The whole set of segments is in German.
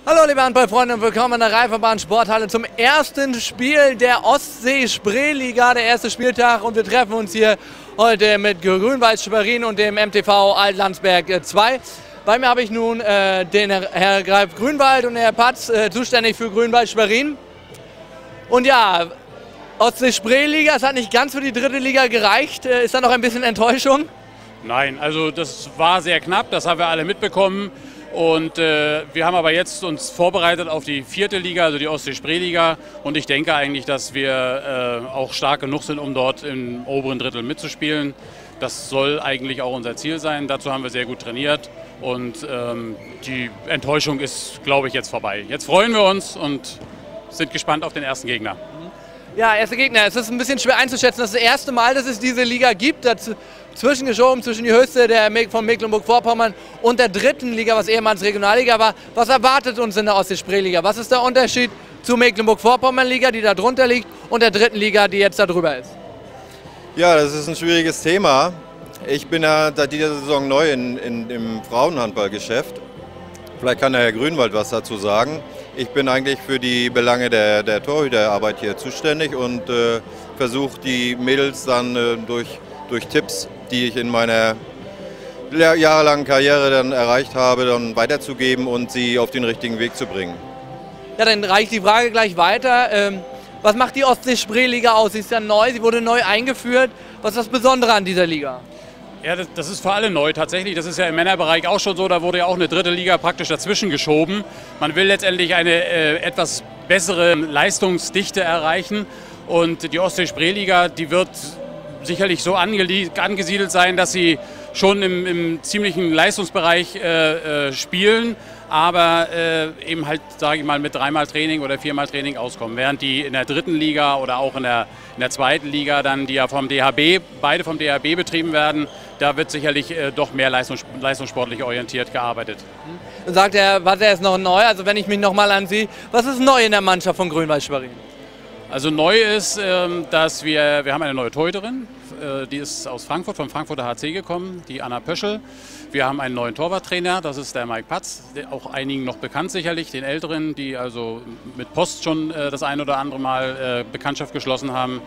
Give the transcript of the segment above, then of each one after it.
Hallo liebe Handballfreunde und willkommen in der Reifenbahn Sporthalle zum ersten Spiel der Ostsee-Spree-Liga, der erste Spieltag, und wir treffen uns hier heute mit Grünwald Schwerin und dem MTV Alt-Landsberg 2. Bei mir habe ich nun den Herr Greif Grünwald und Herr Patz, zuständig für Grünwald Schwerin. Und ja, Ostsee-Spree-Liga, es hat nicht ganz für die dritte Liga gereicht. Ist da noch ein bisschen Enttäuschung? Nein, also das war sehr knapp, das haben wir alle mitbekommen. Und wir haben aber jetzt uns vorbereitet auf die vierte Liga, also die Ostsee-Spree-Liga. Und ich denke eigentlich, dass wir auch stark genug sind, um dort im oberen Drittel mitzuspielen. Das soll eigentlich auch unser Ziel sein. Dazu haben wir sehr gut trainiert. Und die Enttäuschung ist, glaube ich, jetzt vorbei. Jetzt freuen wir uns und sind gespannt auf den ersten Gegner. Ja, erster Gegner. Es ist ein bisschen schwer einzuschätzen. Das ist das erste Mal, dass es diese Liga gibt. Dazwischen geschoben zwischen die höchste von Mecklenburg-Vorpommern und der dritten Liga, was ehemals Regionalliga war. Was erwartet uns in der Ostsee-Spree-Liga? Was ist der Unterschied zur Mecklenburg-Vorpommern-Liga, die da drunter liegt, und der dritten Liga, die jetzt da drüber ist? Ja, das ist ein schwieriges Thema. Ich bin ja seit dieser Saison neu im Frauenhandballgeschäft. Vielleicht kann der Herr Grünwald was dazu sagen. Ich bin eigentlich für die Belange der Torhüterarbeit hier zuständig und versuche die Mädels dann durch Tipps, die ich in meiner jahrelangen Karriere dann erreicht habe, dann weiterzugeben und sie auf den richtigen Weg zu bringen. Ja, dann reicht die Frage gleich weiter. Was macht die Ostsee-Spree-Liga aus? Sie ist ja neu, sie wurde neu eingeführt. Was ist das Besondere an dieser Liga? Ja, das ist für alle neu tatsächlich. Das ist ja im Männerbereich auch schon so. Da wurde ja auch eine dritte Liga praktisch dazwischen geschoben. Man will letztendlich eine etwas bessere Leistungsdichte erreichen. Und die Ostsee-Spree-Liga, die wird sicherlich so angesiedelt sein, dass sie schon im ziemlichen Leistungsbereich spielen, aber eben halt, sage ich mal, mit 3-mal Training oder 4-mal Training auskommen. Während die in der dritten Liga oder auch in der zweiten Liga dann, die ja beide vom DHB betrieben werden, da wird sicherlich doch mehr leistungssportlich orientiert gearbeitet. Und sagt er, was er ist noch neu? Also wenn ich mich noch mal an Sie, was ist neu in der Mannschaft von Grünwald Schwerin? Also neu ist, dass wir haben eine neue Torhüterin, die ist aus Frankfurt, vom Frankfurter HC gekommen, die Anna Pöschel. Wir haben einen neuen Torwarttrainer, das ist der Mike Patz, auch einigen noch bekannt sicherlich, den Älteren, die also mit Post schon das ein oder andere Mal Bekanntschaft geschlossen haben.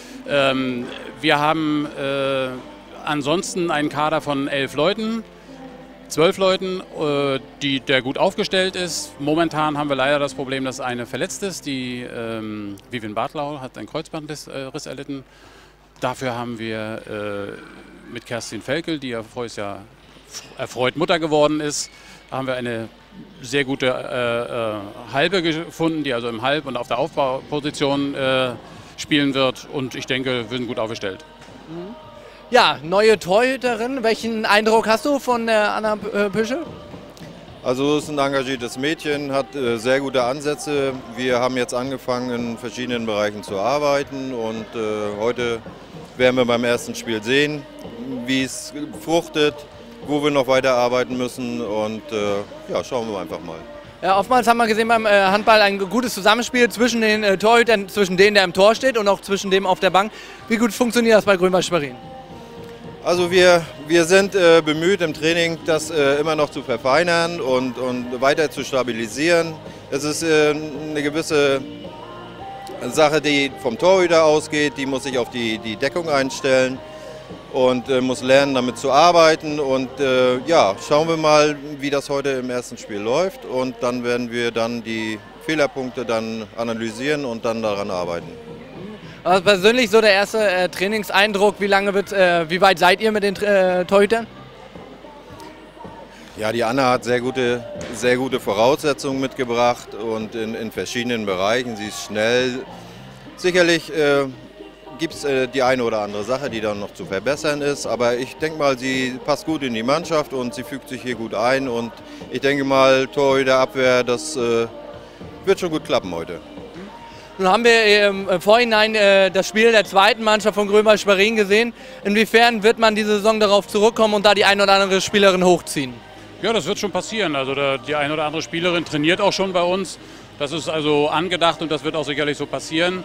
Wir haben ansonsten einen Kader von 11 Leuten. 12 Leuten, der gut aufgestellt ist. Momentan haben wir leider das Problem, dass eine verletzt ist. Die Vivian Bartlau hat einen Kreuzbandriss erlitten. Dafür haben wir mit Kerstin Felkel, die ja voriges Jahr erfreut Mutter geworden ist, haben wir eine sehr gute Halbe gefunden, die also im Halb- und auf der Aufbauposition spielen wird. Und ich denke, wir sind gut aufgestellt. Ja, neue Torhüterin. Welchen Eindruck hast du von der Anna Pöschel? Also es ist ein engagiertes Mädchen, hat sehr gute Ansätze. Wir haben jetzt angefangen, in verschiedenen Bereichen zu arbeiten, und heute werden wir beim ersten Spiel sehen, wie es fruchtet, wo wir noch weiterarbeiten müssen, und ja, schauen wir einfach mal. Ja, oftmals haben wir gesehen beim Handball ein gutes Zusammenspiel zwischen den Torhütern, zwischen denen, der im Tor steht, und auch zwischen dem auf der Bank. Wie gut funktioniert das bei Grünwald Schwerin? Also wir sind bemüht im Training, das immer noch zu verfeinern und weiter zu stabilisieren. Es ist eine gewisse Sache, die vom Torhüter ausgeht, die muss sich auf die Deckung einstellen und muss lernen, damit zu arbeiten. Und ja, schauen wir mal, wie das heute im ersten Spiel läuft, und dann werden wir dann die Fehlerpunkte dann analysieren und dann daran arbeiten. Also persönlich so der erste Trainingseindruck, wie weit seid ihr mit den Torhütern? Ja, die Anna hat sehr gute Voraussetzungen mitgebracht und in verschiedenen Bereichen. Sie ist schnell. Sicherlich gibt es die eine oder andere Sache, die dann noch zu verbessern ist, aber ich denke mal, sie passt gut in die Mannschaft und sie fügt sich hier gut ein, und ich denke mal, Torhüterabwehr, das wird schon gut klappen heute. Nun haben wir im Vorhinein das Spiel der zweiten Mannschaft von Grünwald Schwerin gesehen. Inwiefern wird man diese Saison darauf zurückkommen und da die eine oder andere Spielerin hochziehen? Ja, das wird schon passieren. Also die eine oder andere Spielerin trainiert auch schon bei uns. Das ist also angedacht und das wird auch sicherlich so passieren.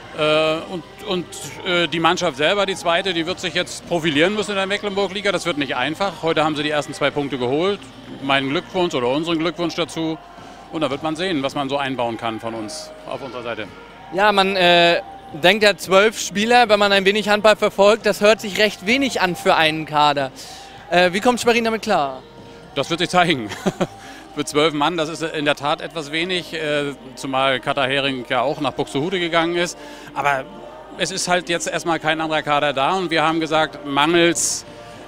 Die Mannschaft selber, die zweite, die wird sich jetzt profilieren müssen in der Mecklenburg-Liga. Das wird nicht einfach. Heute haben sie die ersten 2 Punkte geholt. Meinen Glückwunsch oder unseren Glückwunsch dazu. Und da wird man sehen, was man so einbauen kann von uns auf unserer Seite. Ja, man denkt ja 12 Spieler, wenn man ein wenig Handball verfolgt, das hört sich recht wenig an für einen Kader. Wie kommt Schwerin damit klar? Das wird sich zeigen. Für 12 Mann, das ist in der Tat etwas wenig, zumal Katha Hering ja auch nach Buxtehude gegangen ist. Aber es ist halt jetzt erstmal kein anderer Kader da und wir haben gesagt, mangels,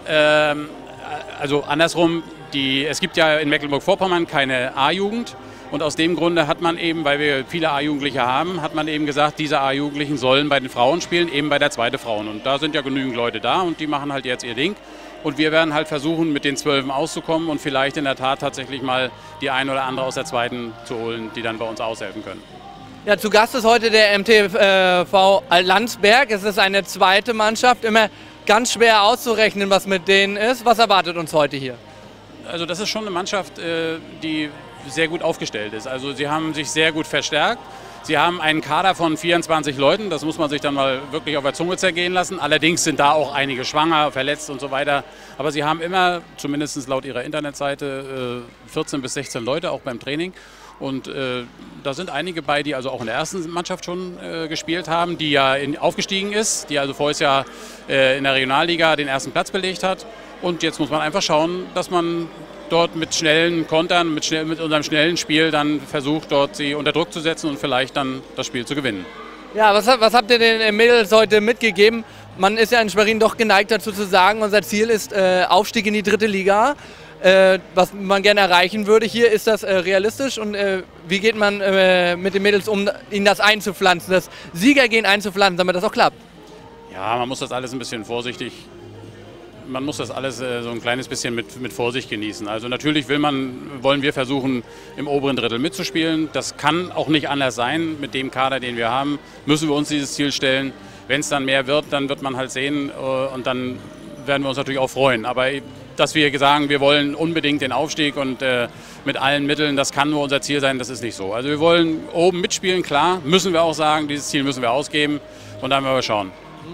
also andersrum, es gibt ja in Mecklenburg-Vorpommern keine A-Jugend. Und aus dem Grunde hat man eben, weil wir viele A-Jugendliche haben, hat man eben gesagt, diese A-Jugendlichen sollen bei den Frauen spielen, eben bei der zweiten Frauen. Und da sind ja genügend Leute da und die machen halt jetzt ihr Ding. Und wir werden halt versuchen, mit den 12 auszukommen und vielleicht in der Tat tatsächlich mal die ein oder andere aus der zweiten zu holen, die dann bei uns aushelfen können. Ja, zu Gast ist heute der MTV Landsberg. Es ist eine zweite Mannschaft, immer ganz schwer auszurechnen, was mit denen ist. Was erwartet uns heute hier? Also das ist schon eine Mannschaft, die sehr gut aufgestellt ist. Also sie haben sich sehr gut verstärkt. Sie haben einen Kader von 24 Leuten, das muss man sich dann mal wirklich auf der Zunge zergehen lassen. Allerdings sind da auch einige schwanger, verletzt und so weiter. Aber sie haben immer, zumindest laut ihrer Internetseite, 14 bis 16 Leute, auch beim Training. Und da sind einige bei, die also auch in der ersten Mannschaft schon gespielt haben, die ja aufgestiegen ist, die also voriges Jahr in der Regionalliga den ersten Platz belegt hat. Und jetzt muss man einfach schauen, dass man dort mit schnellen Kontern, mit unserem schnellen Spiel dann versucht, dort sie unter Druck zu setzen und vielleicht dann das Spiel zu gewinnen. Ja, was habt ihr den Mädels heute mitgegeben? Man ist ja in Schwerin doch geneigt dazu zu sagen, unser Ziel ist Aufstieg in die 3. Liga, was man gerne erreichen würde. Hier ist das realistisch und wie geht man mit den Mädels um, ihnen das einzupflanzen, das Siegergehen einzupflanzen, damit das auch klappt? Ja, man muss das alles ein bisschen vorsichtig. Man muss das alles so ein kleines bisschen mit Vorsicht genießen. Also natürlich wollen wir versuchen, im oberen Drittel mitzuspielen. Das kann auch nicht anders sein. Mit dem Kader, den wir haben, müssen wir uns dieses Ziel stellen. Wenn es dann mehr wird, dann wird man halt sehen und dann werden wir uns natürlich auch freuen. Aber dass wir sagen, wir wollen unbedingt den Aufstieg und mit allen Mitteln, das kann nur unser Ziel sein, das ist nicht so. Also wir wollen oben mitspielen, klar, müssen wir auch sagen, dieses Ziel müssen wir ausgeben und dann werden wir schauen.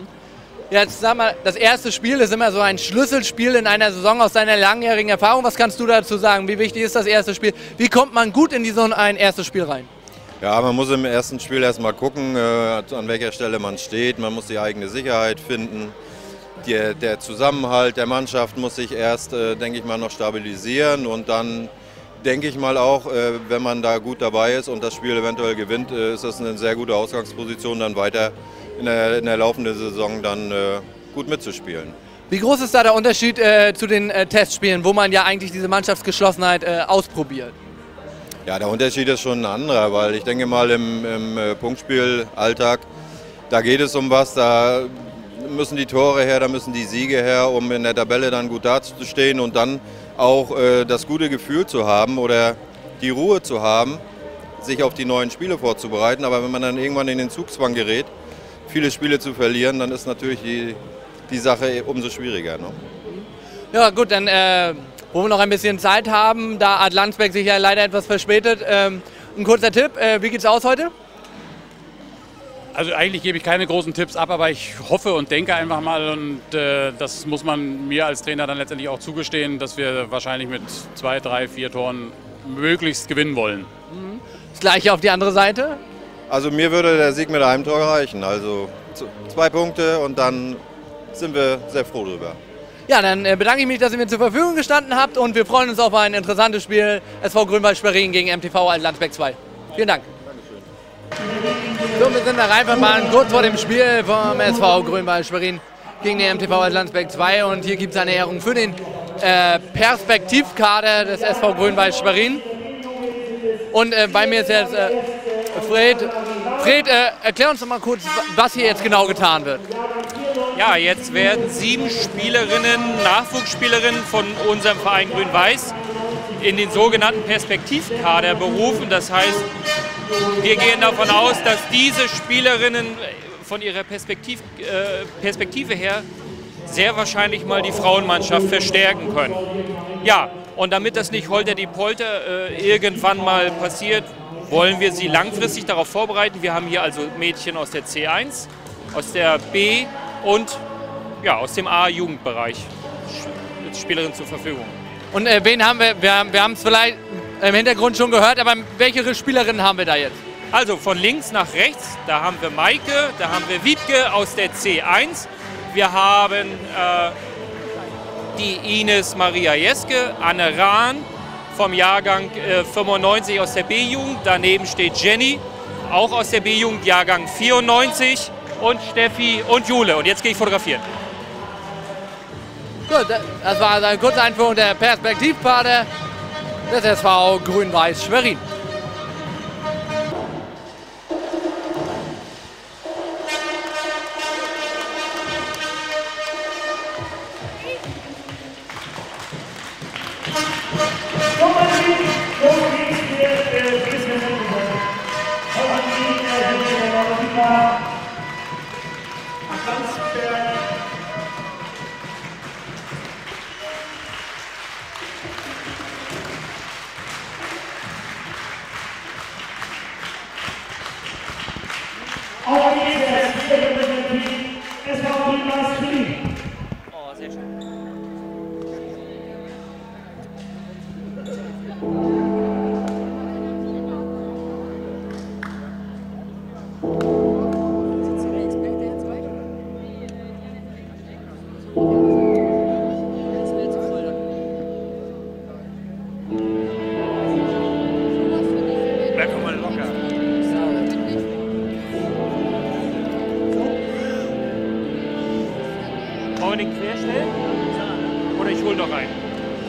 Jetzt sag mal, das erste Spiel ist immer so ein Schlüsselspiel in einer Saison aus deiner langjährigen Erfahrung. Was kannst du dazu sagen? Wie wichtig ist das erste Spiel? Wie kommt man gut in so ein erstes Spiel rein? Ja, man muss im ersten Spiel erstmal gucken, an welcher Stelle man steht. Man muss die eigene Sicherheit finden. Der Zusammenhalt der Mannschaft muss sich erst, denke ich mal, noch stabilisieren. Und dann denke ich mal auch, wenn man da gut dabei ist und das Spiel eventuell gewinnt, ist das eine sehr gute Ausgangsposition, dann weiter in der laufenden Saison dann gut mitzuspielen. Wie groß ist da der Unterschied zu den Testspielen, wo man ja eigentlich diese Mannschaftsgeschlossenheit ausprobiert? Ja, der Unterschied ist schon ein anderer, weil ich denke mal im Punktspielalltag, da geht es um was, da müssen die Tore her, da müssen die Siege her, um in der Tabelle dann gut dazustehen und dann auch das gute Gefühl zu haben oder die Ruhe zu haben, sich auf die neuen Spiele vorzubereiten. Aber wenn man dann irgendwann in den Zugzwang gerät, viele Spiele zu verlieren, dann ist natürlich die Sache umso schwieriger. Ne? Ja gut, dann wo wir noch ein bisschen Zeit haben, da hat Landsberg sich ja leider etwas verspätet. Ein kurzer Tipp, wie geht's aus heute? Also eigentlich gebe ich keine großen Tipps ab, aber ich hoffe und denke einfach mal und das muss man mir als Trainer dann letztendlich auch zugestehen, dass wir wahrscheinlich mit 2, 3, 4 Toren möglichst gewinnen wollen. Das gleiche auf die andere Seite? Also mir würde der Sieg mit einem Tor reichen, also 2 Punkte und dann sind wir sehr froh drüber. Ja, dann bedanke ich mich, dass ihr mir zur Verfügung gestanden habt und wir freuen uns auf ein interessantes Spiel SV Grünwald Schwerin gegen MTV Landsberg 2. Vielen Dank. So, wir sind in der Reifenbahn kurz vor dem Spiel vom SV Grünwald Schwerin gegen den MTV Landsberg 2 und hier gibt es eine Ehrung für den Perspektivkader des SV Grünwald Schwerin. Und bei mir ist jetzt Fred. Fred, erklär uns doch mal kurz, was hier jetzt genau getan wird. Ja, jetzt werden 7 Spielerinnen, Nachwuchsspielerinnen von unserem Verein Grün-Weiß in den sogenannten Perspektivkader berufen. Das heißt, wir gehen davon aus, dass diese Spielerinnen von ihrer Perspektive her sehr wahrscheinlich mal die Frauenmannschaft verstärken können. Ja, und damit das nicht holter die Polter irgendwann mal passiert, wollen wir sie langfristig darauf vorbereiten. Wir haben hier also Mädchen aus der C1, aus der B und ja, aus dem A-Jugendbereich Spielerinnen zur Verfügung. Und wen haben wir? Wir haben es vielleicht im Hintergrund schon gehört, aber welche Spielerinnen haben wir da jetzt? Also von links nach rechts, da haben wir Maike, da haben wir Wiebke aus der C1. Wir haben die Ines Maria Jeske, Anne Rahn vom Jahrgang 95 aus der B-Jugend. Daneben steht Jenny, auch aus der B-Jugend, Jahrgang 94. Und Steffi und Jule. Und jetzt gehe ich fotografieren. Gut, das war also eine kurze Einführung der Perspektivpaare des SV Grün-Weiß Schwerin. Oh, sehr schön. Bleib doch mal locker. Wollen wir den querstellen? Oder ich hole noch einen?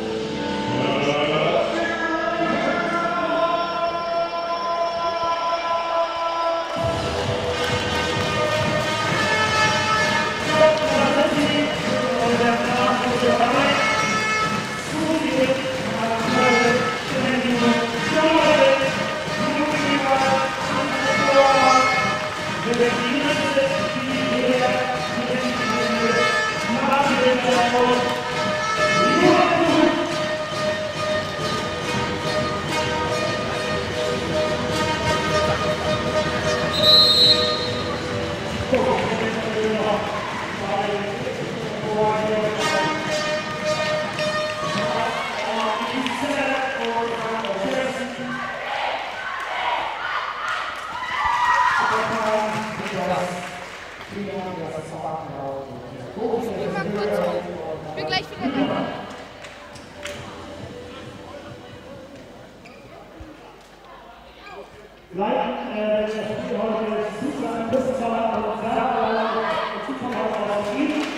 Ich bin gleich wieder da. Gleich, das Spiel heute super, Zuschauer aus